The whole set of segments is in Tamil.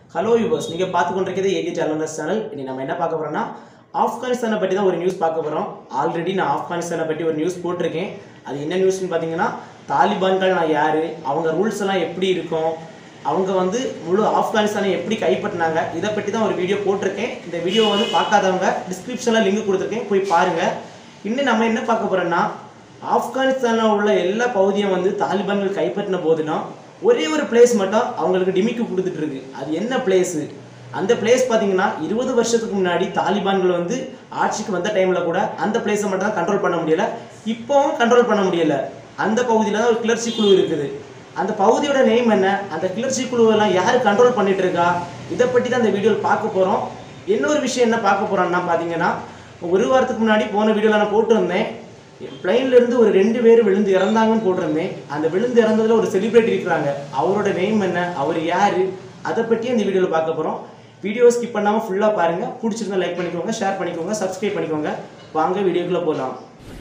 ஹலோ யூவர்ஸ், நீங்கள் பார்த்து கொண்டிருக்கிறது ஏகே சேனல்ஸ் சேனல். இனி நம்ம என்ன பார்க்க போகிறோம்னா ஆப்கானிஸ்தானை பற்றி தான் ஒரு நியூஸ் பார்க்க போகிறோம். ஆல்ரெடி நான் ஆப்கானிஸ்தானை பற்றி ஒரு நியூஸ் போட்டிருக்கேன். அது என்ன நியூஸ்னு பார்த்தீங்கன்னா, தாலிபான்கள் நான் யார், அவங்க ரூல்ஸ் எல்லாம் எப்படி இருக்கும், அவங்க வந்து முழு ஆப்கானிஸ்தானை எப்படி கைப்பற்றினாங்க, இதை பற்றி தான் ஒரு வீடியோ போட்டிருக்கேன். இந்த வீடியோ வந்து பார்க்காதவங்க டிஸ்கிரிப்ஷனில் லிங்க் கொடுத்துருக்கேன், போய் பாருங்கள். இன்னும் நம்ம என்ன பார்க்க போகிறோன்னா, ஆப்கானிஸ்தானில் உள்ள எல்லா பகுதியும் வந்து தாலிபான்கள் கைப்பற்றின போதுனா ஒரே ஒரு பிளேஸ் மட்டும் அவங்களுக்கு டிமிக்கு கொடுத்துட்டு இருக்கு. அது என்ன பிளேஸு? அந்த பிளேஸ் பார்த்தீங்கன்னா 20 வருஷத்துக்கு முன்னாடி தாலிபான்கள் வந்து ஆட்சிக்கு வந்த டைமில் கூட அந்த பிளேஸை மட்டும் தான் கண்ட்ரோல் பண்ண முடியலை, இப்போவும் கண்ட்ரோல் பண்ண முடியலை. அந்த பகுதியில் தான் ஒரு கிளர்ச்சி குழு இருக்குது. அந்த பகுதியோட நேம் என்ன, அந்த கிளர்ச்சி குழுவெல்லாம் யார் கண்ட்ரோல் பண்ணிட்டு இருக்கா, இதை பற்றி தான் இந்த வீடியோவில் பார்க்க போகிறோம். இன்னொரு விஷயம் என்ன பார்க்க போகிறோம்னா பார்த்தீங்கன்னா, ஒரு வாரத்துக்கு முன்னாடி போன வீடியோவில் நான் போட்டிருந்தேன், பிளைன்லேருந்து ஒரு 2 பேர் விழுந்து இறந்தாங்கன்னு போட்டிருந்தேன். அந்த விழுந்து இறந்ததில் ஒரு செலிபிரிட்டி இருக்கிறாங்க. அவரோட நேம் என்ன, அவர் யார், அதை பற்றி இந்த வீடியோவில் பார்க்க போகிறோம். வீடியோ ஸ்கிப் பண்ணாமல் ஃபுல்லாக பாருங்கள். பிடிச்சிருந்தா லைக் பண்ணிக்கோங்க, ஷேர் பண்ணிக்கோங்க, சப்ஸ்கிரைப் பண்ணிக்கோங்க. வாங்க வீடியோக்குள்ளே போகலாம்.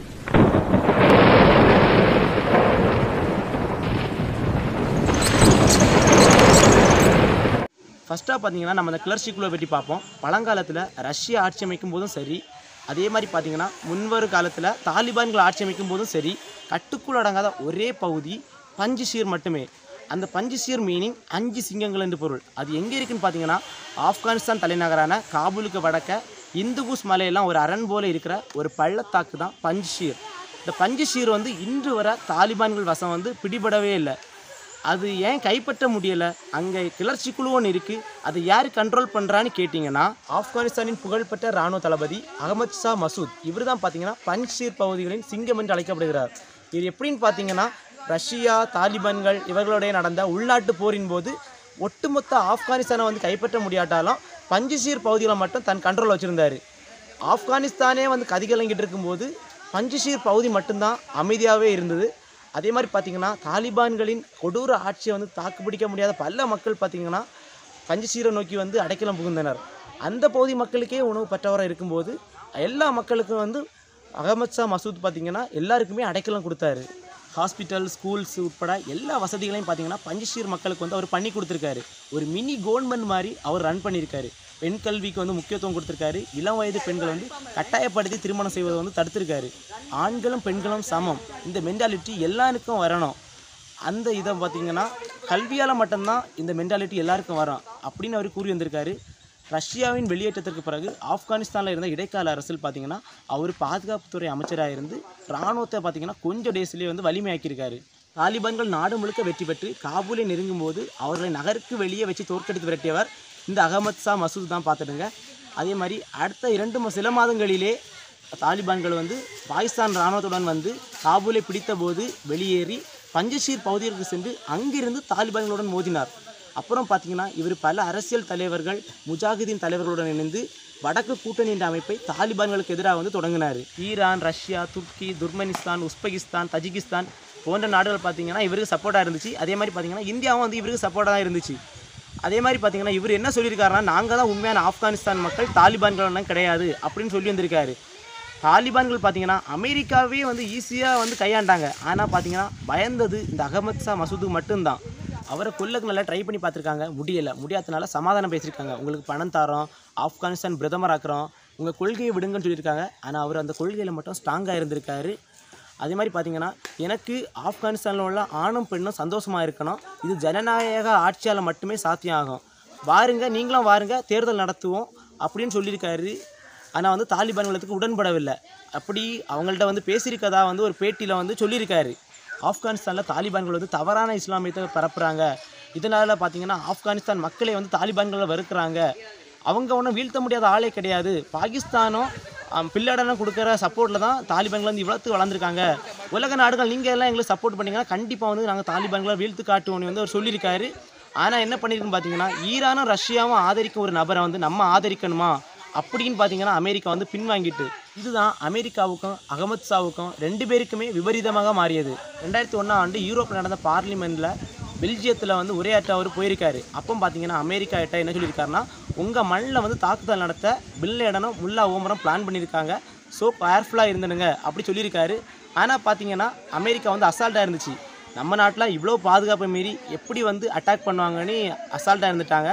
ஃபஸ்ட்டாக பார்த்தீங்கன்னா, நம்ம அந்த கிளர்ச்சி குழுவை பற்றி பார்ப்போம். பழங்காலத்தில் ரஷ்யா ஆட்சி அமைக்கும் போதும் சரி, அதே மாதிரி பார்த்தீங்கன்னா முன்வரும் காலத்தில் தாலிபான்கள் ஆட்சி அமைக்கும் போதும் சரி, கட்டுக்குள் அடங்காத ஒரே பகுதி பஞ்சுஷீர் மட்டுமே. அந்த பஞ்சுஷீர் மீனிங் 5 சிங்கங்கள் என்று பொருள். அது எங்கே இருக்குன்னு பார்த்தீங்கன்னா, ஆப்கானிஸ்தான் தலைநகரான காபூலுக்கு வடக்க இந்துகுஸ் மலையெல்லாம் ஒரு அரண் போல் இருக்கிற ஒரு பள்ளத்தாக்கு தான் பஞ்சுஷீர். இந்த பஞ்சுஷீர் வந்து இன்று வர தாலிபான்கள் வசம் வந்து பிடிபடவே இல்லை. அது ஏன் கைப்பற்ற முடியலை? அங்கே கிளர்ச்சி குழு ஒன்று இருக்குது, அதை யார் கண்ட்ரோல் பண்ணுறான்னு கேட்டிங்கன்னா, ஆப்கானிஸ்தானின் புகழ்பெற்ற இராணுவ தளபதி அகமது ஷா மசூத். இவர் தான் பார்த்தீங்கன்னா பஞ்சுஷீர் பகுதிகளின் சிங்கம் என்று அழைக்கப்படுகிறார். இது எப்படின்னு பார்த்தீங்கன்னா, ரஷ்யா தாலிபான்கள் இவர்களுடைய நடந்த உள்நாட்டு போரின் போது ஒட்டுமொத்த ஆப்கானிஸ்தானை வந்து கைப்பற்ற முடியாட்டாலும் பஞ்சுஷீர் பகுதிகளை மட்டும் தன் கண்ட்ரோல் வச்சுருந்தார். ஆப்கானிஸ்தானே வந்து கதிகலங்கிட்டு இருக்கும்போது பஞ்சுஷீர் பகுதி மட்டும்தான் அமைதியாகவே இருந்தது. அதே மாதிரி பார்த்திங்கன்னா, தாலிபான்களின் கொடூர ஆட்சியை வந்து தாக்குப்பிடிக்க முடியாத பல மக்கள் பார்த்திங்கன்னா பஞ்சுஷீரை நோக்கி வந்து அடைக்கலம் புகுந்தனர். அந்த பகுதி மக்களுக்கே உணவு பற்றவராக இருக்கும்போது எல்லா மக்களுக்கும் வந்து அகமது ஷா மசூத் பார்த்திங்கன்னா எல்லாருக்குமே அடைக்கலம் கொடுத்தாரு. ஹாஸ்பிட்டல், ஸ்கூல்ஸ் உட்பட எல்லா வசதிகளையும் பார்த்திங்கன்னா பஞ்சுஷீர் மக்களுக்கு வந்து அவர் பண்ணி கொடுத்துருக்காரு. ஒரு மினி கவர்மெண்ட் மாதிரி அவர் ரன் பண்ணியிருக்காரு. பெண் கல்விக்கு வந்து முக்கியத்துவம் கொடுத்துருக்காரு. இளம் வயது பெண்களை வந்து கட்டாயப்படுத்தி திருமணம் செய்வதை வந்து தடுத்திருக்காரு. ஆண்களும் பெண்களும் சமம், இந்த மென்டாலிட்டி எல்லாருக்கும் வரணும். அந்த இதை பார்த்திங்கன்னா கல்வியால் மட்டும்தான் இந்த மென்டாலிட்டி எல்லாருக்கும் வரும் அப்படின்னு அவர் கூறி வந்திருக்காரு. ரஷ்யாவின் வெளியேற்றத்திற்கு பிறகு ஆப்கானிஸ்தானில் இருந்த இடைக்கால அரசில் பார்த்திங்கன்னா அவர் பாதுகாப்புத்துறை அமைச்சராக இருந்து இராணுவத்தை பார்த்திங்கன்னா கொஞ்சம் டேஸ்லேயே வந்து வலிமையாக்கியிருக்காரு. தாலிபான்கள் நாடு முழுக்க வெற்றி பெற்று காபூலை நெருங்கும் போது அவர்களை நகருக்கு வெளியே வச்சு தோற்கடித்து விரட்டியவர் இந்த அகமது ஷா மசூத் தான் பார்த்துடுங்க. அதே மாதிரி அடுத்த சில மாதங்களிலே தாலிபான்கள் வந்து பாகிஸ்தான் இராணுவத்துடன் வந்து காபூலை பிடித்த போது வெளியேறி பஞ்சுஷீர் பகுதிகளுக்கு சென்று அங்கிருந்து தாலிபான்களுடன் மோதினார். அப்புறம் பார்த்திங்கன்னா இவர் பல அரசியல் தலைவர்கள், முஜாஹிதீன் தலைவர்களுடன் இணைந்து வடக்கு கூட்டணி என்ற அமைப்பை தாலிபான்களுக்கு எதிராக வந்து தொடங்கினார். Iran, Russia, Turkey, Turkmenistan, Uzbekistan, Tajikistan போன்ற நாடுகள் பார்த்திங்கன்னா இவருக்கு சப்போர்ட்டாக இருந்துச்சு. அதே மாதிரி பார்த்திங்கன்னா இந்தியாவும் வந்து இவருக்கு சப்போர்ட்டாக தான் இருந்துச்சு. அதே மாதிரி பார்த்திங்கன்னா இவர் என்ன சொல்லியிருக்காருன்னா, நாங்கள் தான் உண்மையான ஆப்கானிஸ்தான் மக்கள், தாலிபான்கள் கிடையாது அப்படின்னு சொல்லி வந்திருக்காரு. தாலிபான்கள் பார்த்திங்கன்னா அமெரிக்காவே வந்து ஈஸியாக வந்து கையாண்டாங்க. ஆனால் பார்த்திங்கன்னா பயந்தது இந்த அகமது ஷா மசூதுக்கு மட்டும்தான். அவரை கொல்லக்கு நல்லா ட்ரை பண்ணி பார்த்துருக்காங்க, முடியாதனால சமாதானம் பேசியிருக்காங்க. உங்களுக்கு பணம் தரோம், ஆப்கானிஸ்தான் பிரதமர் ஆக்குறோம், உங்கள் கொள்கையை விடுங்கன்னு சொல்லியிருக்காங்க. ஆனால் அவர் அந்த கொள்கையில் மட்டும் ஸ்ட்ராங்காக இருந்திருக்காரு. அதே மாதிரி பார்த்திங்கன்னா, எனக்கு ஆப்கானிஸ்தானில் உள்ள ஆணும் பெண்ணும் சந்தோஷமாக இருக்கணும், இது ஜனநாயக ஆட்சியால் மட்டுமே சாத்தியம் ஆகும், வாருங்க நீங்களும் வாருங்க தேர்தல் நடத்துவோம் அப்படின்னு சொல்லியிருக்காரு. ஆனால் வந்து தாலிபான்களுக்கு உடன்படவில்லை. அப்படி அவங்கள்ட்ட வந்து பேசியிருக்கதா வந்து ஒரு பேட்டியில் வந்து சொல்லியிருக்காரு. ஆப்கானிஸ்தானில் தாலிபான்கள் வந்து தவறான இஸ்லாமியத்தை பரப்புகிறாங்க, இதனால் பார்த்திங்கன்னா ஆப்கானிஸ்தான் மக்களை வந்து தாலிபான்களை வெறுக்கிறாங்க, அவங்க ஒன்றும் வீழ்த்த முடியாத ஆளே கிடையாது, பாகிஸ்தானும் பில்லடனும் கொடுக்குற சப்போர்ட்டில் தான் தாலிபான்கள் வந்து இவ்வளோத்துக்கு வளர்ந்துருக்காங்க, உலக நாடுகள் நீங்கள் எல்லாம் எங்களுக்கு சப்போர்ட் பண்ணிங்கன்னா கண்டிப்பாக வந்து நாங்கள் தாலிபான்களை வீழ்த்து காட்டுவோன்னு வந்து அவர் சொல்லியிருக்காரு. ஆனால் என்ன பண்ணியிருக்குன்னு பார்த்தீங்கன்னா, ஈரானும் ரஷ்யாவும் ஆதரிக்கும் ஒரு நபரை வந்து நம்ம ஆதரிக்கணுமா அப்படின்னு பார்த்தீங்கன்னா அமெரிக்கா வந்து பின்வாங்கிட்டு, இதுதான் அமெரிக்காவுக்கும் அகமது ஷாவுக்கும் 2 பேருக்குமே விபரீதமாக மாறியது. 2001ஆம் ஆண்டு யூரோப்பில் நடந்த பார்லிமெண்ட்டில் பெல்ஜியத்தில் வந்து உரையாற்ற அவர் போயிருக்காரு. அப்போ பார்த்தீங்கன்னா அமெரிக்கா கிட்ட என்ன சொல்லியிருக்காருன்னா, உங்கள் மண்ணில் வந்து தாக்குதல் நடத்த பின் லேடனும் முல்லா ஓமரும் பிளான் பண்ணியிருக்காங்க, ஸோ கேர்ஃபுல்லாக இருந்துடுங்க அப்படி சொல்லியிருக்காரு. ஆனால் பார்த்தீங்கன்னா அமெரிக்கா வந்து அசால்ட்டாக இருந்துச்சு. நம்ம நாட்டில் இவ்வளோ பாதுகாப்பை மீறி எப்படி வந்து அட்டாக் பண்ணுவாங்கன்னு அசால்ட்டாக இருந்துட்டாங்க.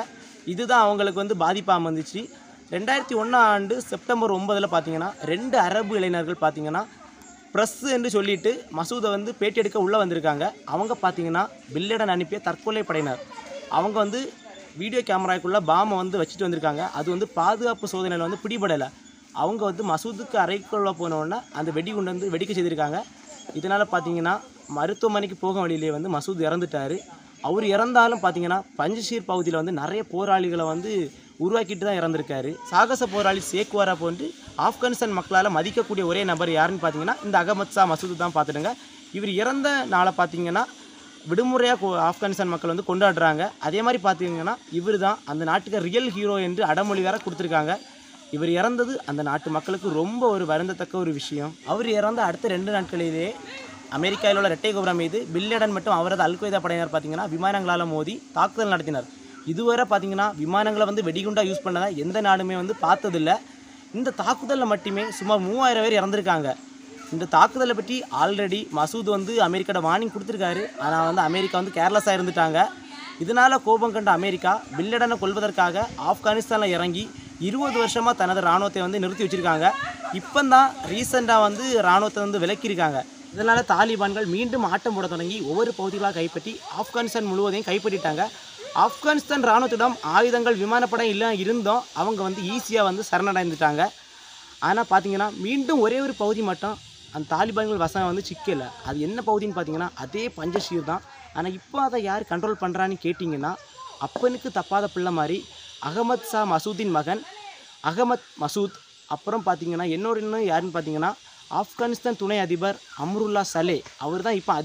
இதுதான் அவங்களுக்கு வந்து பாதிப்பாக அமைந்துச்சு. 2001ஆம் ஆண்டு செப்டம்பர் 9 பார்த்தீங்கன்னா 2 அரபு இளைஞர்கள் பார்த்தீங்கன்னா ப்ரெஸ் என்று சொல்லிட்டு மசூதை வந்து பேட்டி எடுக்க உள்ளே வந்திருக்காங்க. அவங்க பார்த்தீங்கன்னா பில்லேடன் அனுப்பிய தற்கொலை படையினர். அவங்க வந்து வீடியோ கேமராக்குள்ளே பாமை வந்து வச்சுட்டு வந்திருக்காங்க. அது வந்து பாதுகாப்பு சோதனையில் வந்து பிடிபடலை. அவங்க வந்து மசூதுக்கு அறைக்குள்ளே போனோடனே அந்த வெடிகுண்டு வந்து வெடிக்க செய்திருக்காங்க. இதனால் பார்த்தீங்கன்னா மருத்துவமனைக்கு போகும் வழியிலே வந்து மசூத் இறந்துட்டார். அவர் இறந்தாலும் பார்த்தீங்கன்னா பஞ்சஷீர் பகுதியில் வந்து நிறைய போராளிகளை வந்து உருவாக்கிட்டு தான் இறந்துருக்காரு. சாகச போராளி சேக்வாரா போன்று ஆப்கானிஸ்தான் மக்களால் மதிக்கக்கூடிய ஒரே நபர் யாருன்னு பார்த்தீங்கன்னா இந்த அகமத் ஷா மசூத் தான். பார்த்துடுங்க, இவர் இறந்த நாளை பார்த்தீங்கன்னா விடுமுறையாக ஆப்கானிஸ்தான் மக்கள் வந்து கொண்டாடுறாங்க. அதே மாதிரி பார்த்தீங்கன்னா இவர் தான் அந்த நாட்டுக்கு ரியல் ஹீரோ என்று அடமொழி வேற கொடுத்துருக்காங்க. இவர் இறந்தது அந்த நாட்டு மக்களுக்கு ரொம்ப ஒரு வருந்தத்தக்க ஒரு விஷயம். அவர் இறந்த அடுத்த 2 நாட்களிலே அமெரிக்காவில் உள்ள இரட்டை கோபுரம் மீது பில்லேடன் மற்றும் அவரது அல்கொய்தா படையினர் பார்த்தீங்கன்னா விமானங்களால் மோதி தாக்குதல் நடத்தினர். இதுவரை பார்த்தீங்கன்னா விமானங்களை வந்து வெடிகுண்டாக யூஸ் பண்ணதை எந்த நாடுமே வந்து பார்த்ததில்லை. இந்த தாக்குதலில் மட்டுமே சுமார் 3000 பேர் இறந்துருக்காங்க. இந்த தாக்குதலை பற்றி ஆல்ரெடி மசூத் வந்து அமெரிக்காவோட வார்னிங் கொடுத்துருக்காரு. ஆனால் வந்து அமெரிக்கா வந்து கேர்லெஸ்ஸாக இருந்துட்டாங்க. இதனால் கோபம் கண்ட அமெரிக்கா பில்லேடனை கொல்வதற்காக ஆப்கானிஸ்தானில் இறங்கி 20 வருஷமாக தனது இராணுவத்தை வந்து நிறுத்தி வச்சுருக்காங்க. இப்போ தான் ரீசெண்டாக வந்து இராணுவத்தை வந்து விலக்கியிருக்காங்க. இதனால் தாலிபான்கள் மீண்டும் ஆட்டம் போட தொடங்கி ஒவ்வொரு பகுதிகளாக கைப்பற்றி ஆப்கானிஸ்தான் முழுவதையும் கைப்பற்றிட்டாங்க. ஆப்கானிஸ்தான் இராணுவத்திடம் ஆயுதங்கள் விமானப்படை இல்லை இருந்தோம் அவங்க வந்து ஈஸியாக வந்து சரணடைந்துட்டாங்க. ஆனால் பார்த்தீங்கன்னா மீண்டும் ஒரே ஒரு பகுதி மட்டும் அந்த தாலிபான்கள் வசம் வந்து சிக்கலை. அது என்ன பகுதின்னு பார்த்தீங்கன்னா அதே பஞ்சஷீர் தான். ஆனால் இப்போ அதை யார் கண்ட்ரோல் பண்ணுறான்னு கேட்டிங்கன்னா அப்பனுக்கு தப்பாத பிள்ளை மாதிரி அகமத் ஷா மசூத்தின் மகன் அகமத் மசூத். அப்புறம் பார்த்தீங்கன்னா இன்னும் யாருன்னு பார்த்தீங்கன்னா ஆப்கானிஸ்தான் துணை அதிபர் அம்ருல்லா சலே. அவர் தான் இப்போ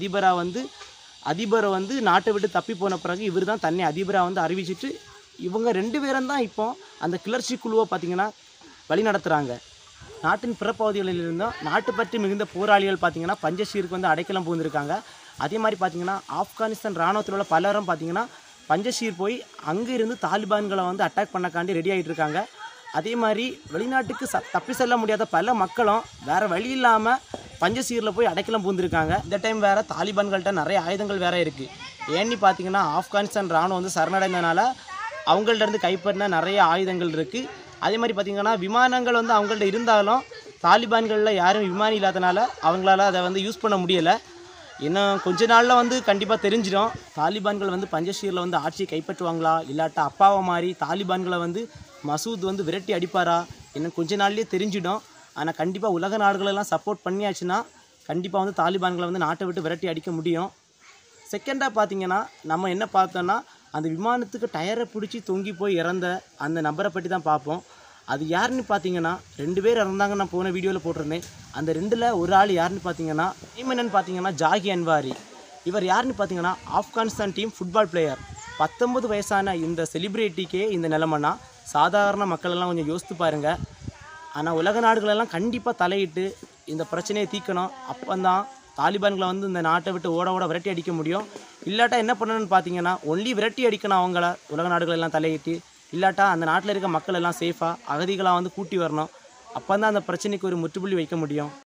அதிபரை வந்து நாட்டை விட்டு தப்பி போன பிறகு இவர் தான் தன்னை அதிபராக வந்து அறிவிச்சிட்டு இவங்க 2 பேரும் தான் இப்போ அந்த கிளர்ச்சி குழுவை பார்த்திங்கன்னா வழி நடத்துகிறாங்க. நாட்டின் பிற பகுதிகளில் இருந்தும் நாட்டு பற்றி மிகுந்த போராளிகள் பார்த்திங்கன்னா பஞ்சஷீருக்கு வந்து அடைக்கலம் புகுந்திருக்காங்க. அதே மாதிரி பார்த்திங்கன்னா ஆப்கானிஸ்தான் இராணுவத்தில் உள்ள பலரும் பார்த்திங்கன்னா பஞ்சஷீர் போய் அங்கே இருந்து தாலிபான்களை வந்து அட்டாக் பண்ணக்காண்டி ரெடி ஆகிட்டு இருக்காங்க. அதே மாதிரி வெளிநாட்டுக்கு தப்பி செல்ல முடியாத பல மக்களும் வேறு வழி இல்லாமல் பஞ்சஷீரில் போய் அடைக்கலம் பூந்துருக்காங்க. இந்த டைம் வேறு தாலிபான்கள்கிட்ட நிறைய ஆயுதங்கள் வேறு இருக்குது. ஏன்னு பார்த்தீங்கன்னா ஆப்கானிஸ்தான் இராணுவம் வந்து சரணடைந்தனால அவங்கள்ட்ட இருந்து கைப்பற்றின நிறைய ஆயுதங்கள் இருக்குது. அதே மாதிரி பார்த்திங்கன்னா விமானங்கள் வந்து அவங்கள்ட்ட இருந்தாலும் தாலிபான்களில் யாரும் விமானி இல்லாதனால அவங்களால அதை வந்து யூஸ் பண்ண முடியலை. இன்னும் கொஞ்ச நாளில் வந்து கண்டிப்பாக தெரிஞ்சிடும் தாலிபான்கள் வந்து பஞ்சஷீரில் வந்து ஆட்சியை கைப்பற்றுவாங்களா இல்லாட்டா அப்பாவை மாதிரி தாலிபான்களை வந்து மசூத் வந்து விரட்டி அடிப்பாரா இன்னும் கொஞ்ச நாள்லேயே தெரிஞ்சிடும். ஆனால் கண்டிப்பாக உலக நாடுகளெல்லாம் சப்போர்ட் பண்ணியாச்சுன்னா கண்டிப்பாக வந்து தாலிபான்களை வந்து நாட்டை விட்டு விரட்டி அடிக்க முடியும். செகண்டாக பார்த்தீங்கன்னா நம்ம என்ன பார்த்தோன்னா அந்த விமானத்துக்கு டயரை பிடிச்சி தொங்கி போய் இறந்த அந்த நபரை பற்றி தான் பார்ப்போம். அது யாருன்னு பார்த்தீங்கன்னா 2 பேர் இறந்தாங்க. நான் போன வீடியோவில் போட்டிருந்தேன். அந்த 2ல் ஒரு ஆள் யாருன்னு பார்த்தீங்கன்னா என்னன்னு பார்த்தீங்கன்னா ஜாகி அன்வாரி. இவர் யாருன்னு பார்த்தீங்கன்னா ஆப்கானிஸ்தான் டீம் ஃபுட்பால் பிளேயர். 19 வயசான இந்த செலிப்ரிட்டிக்கே இந்த நிலைமைனா சாதாரண மக்களெல்லாம் கொஞ்சம் யோசித்து பாருங்கள். ஆனால் உலக நாடுகளெல்லாம் கண்டிப்பாக தலையிட்டு இந்த பிரச்சனையை தீர்க்கணும். அப்போந்தான் தாலிபான்களை வந்து இந்த நாட்டை விட்டு ஓட விரட்டி அடிக்க முடியும். இல்லாட்டா என்ன பண்ணணும்னு பார்த்தீங்கன்னா ஒன்லி விரட்டி அடிக்கணும் அவங்கள உலக நாடுகளெல்லாம் தலையிட்டு. இல்லாட்டா அந்த நாட்டில் இருக்க மக்கள் எல்லாம் சேஃபாக அகதிகளாக வந்து கூட்டி வரணும். அப்போ தான் அந்த பிரச்சனைக்கு ஒரு முற்றுப்புள்ளி வைக்க முடியும்.